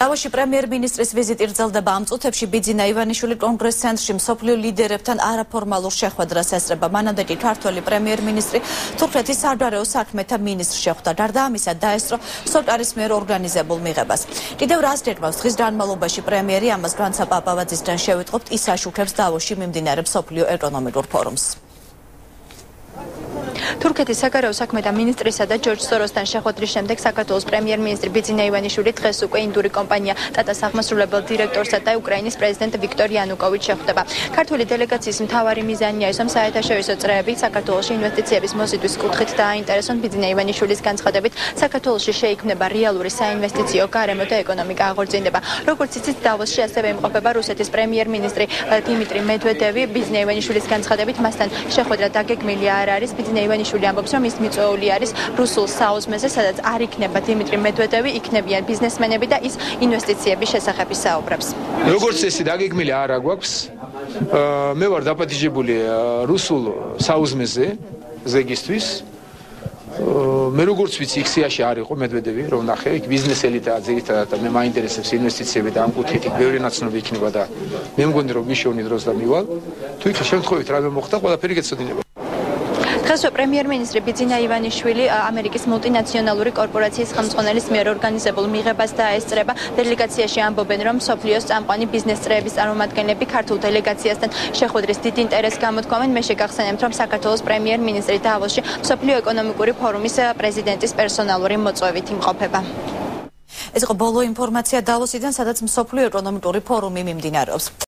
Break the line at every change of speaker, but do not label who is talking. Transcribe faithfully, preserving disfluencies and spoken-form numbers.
დავოში პრემიერ-მინისტრის ვიზიტი რძელდება ამ წუთებში. ბიძინა ივანიშვილი კონგრეს ცენტრში მსოფლიო ლიდერებთან არაფორმალურ შეხვედრას ესწრება. მანამდე კი ქართველი პრემიერ-მინისტრი თურქეთის საგარეო საქმეთა მინისტრს შეხვდა. გარდა ამისა დაესწრო სოტარის მიერ ორგანიზებულ მიღებას. კიდევ რას გეკმავს დღის განმავლობაში პრემიერი, ამას განცა პაპავაძისგან შევიტყობთ, ის აშუქებს დავოში მიმდინარე მსოფლიო ეკონომიკურ ფორუმს.
თურქეთის საგარეო საქმეთა მინისტრისა და ჯორჯ სოროსთან შეხვედრის შემდეგ საქართველოს პრემიერ-მინისტრი ბიძინა ივანიშვილი დღეს უკვე ინდური კომპანია ტატას აღმასრულებელ დირექტორსა და უკრაინის პრეზიდენტ ვიქტორ იანუკოვიჩს შეხვდება. ქართული დელეგაციის მთავარი მიზანია ის, რომ საერთაშორისო წრეები საქართველოში ინვესტიციების მოზიდვის კუთხით დააინტერესონ. ბიძინა ივანიშვილის განცხადებით, საქართველოში შეიქმნება რეალური საინვესტიციო გარემო და ეკონომიკა აღორძინდება. როგორც იცით, დავოსში ასევე იმყოფება რუსეთის პრემიერ-მინისტრი დიმიტრი მედვედევი. ბიძინა ივანიშვილის განცხადებით, მასთან შეხვედრა დაგეგმილი არ არის. ბიძინა ივანიშვილი ამბობს, რომ ის მიწვეული არის რუსულ საუზმეზე, სადაც არ იქნება დიმიტრი მედვედევი, იქნებიან ბიზნესმენები და ის ინვესტიციების შესახებ საუბრობს.
როგორც წესი დაგეგმილი არ აქვს. მე ვარ დაპატიჟებული რუსულ საუზმეზე ზეგისთვის. მე როგორც ვიცი, იქ სიაში არ იყო მედვედევი, რომ ნახე, იქ ბიზნესელი და ძირითადად მე მაინტერესებს ინვესტიციები და ამ კუთხით იქ ბევრი ნაცნობი იქნება და მე მგონი რომ მიშოვნი დროს და მივალ. თუ იქ შემთხვევით რამე მოხდა, ყველაფერი გეცოდინება.
დღესვე პრემიერ-მინისტრი ბიძინა ივანიშვილი ამერიკის მულტინაციონალური კორპორაციის ხელმძღვანელის მიერ ორგანიზებულ მიღებას დაესწრება. დელეგაციაში ამბობენ, რომ მსოფლიოს წამყვანი ბიზნეს წრეების წარმომადგენლები ქართულ დელეგაციასთან შეხვედრის დიდ ინტერესს გამოთქვამენ. მე შეგახსენებთ, რომ საქართველოს პრემიერ-მინისტრი დავოსში მსოფლიო ეკონომიკური ფორუმის პრეზიდენტის პერსონალური მოწვევით იმყოფება.
ეს იყო ბოლო ინფორმაცია დავოსიდან, სადაც მსოფლიო ეკონომიკური ფორუმი მიმდინარეობს.